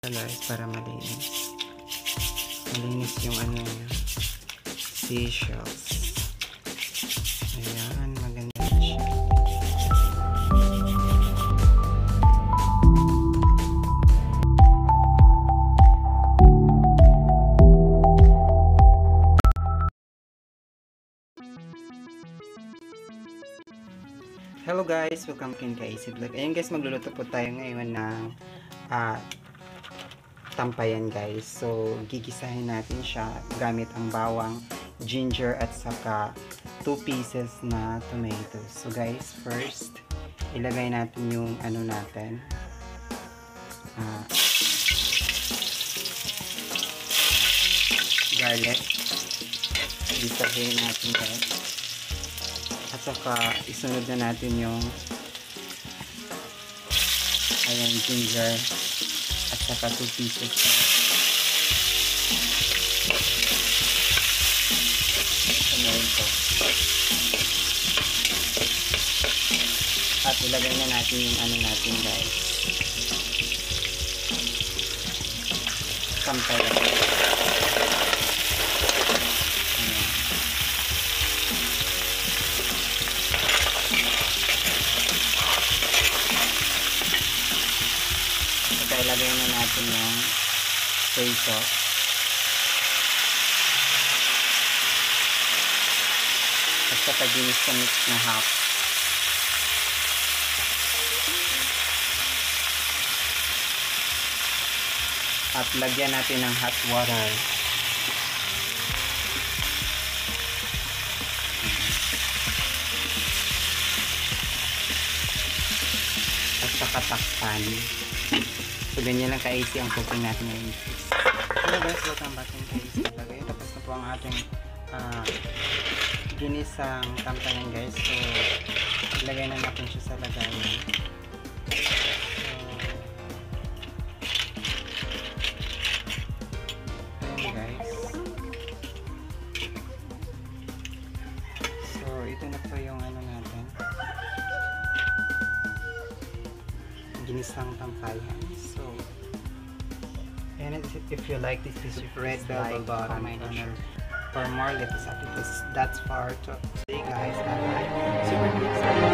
siya guys para malinis. Malinis yung ano niya. Seashells. Ayan, maganda na siya. Hello guys, welcome kay AC Vlog. Ayan guys, magluluto po tayo ngayon ng tampayan guys. So, gigisahin natin siya gamit ang bawang, ginger at saka 2 pieces na tomatoes. So guys, first, ilagay natin yung ano natin. Garlic. Gisahin natin guys. At saka isunod na natin yung ayan, ginger at saka 2 pieces sunod ko. At ilagay na natin yung ano natin guys, tampayan. Ilagay na natin yung soy sauce. At saka ginis sa mix na half. At lagyan natin ng hot water. At saka takpan. So, ganyan lang ka-easy ang cooking natin ngayon. Hello guys, welcome back in ka-easy vlog. Tapos na po ang ating ginisang tampayan guys. So, ilagay na natin siya sa lagayan. So, ayan guys. So, ito na po yung ano natin. Ginisang tampayan. So, and if you like this, red bell button for more latest updates. That's for today guys. Super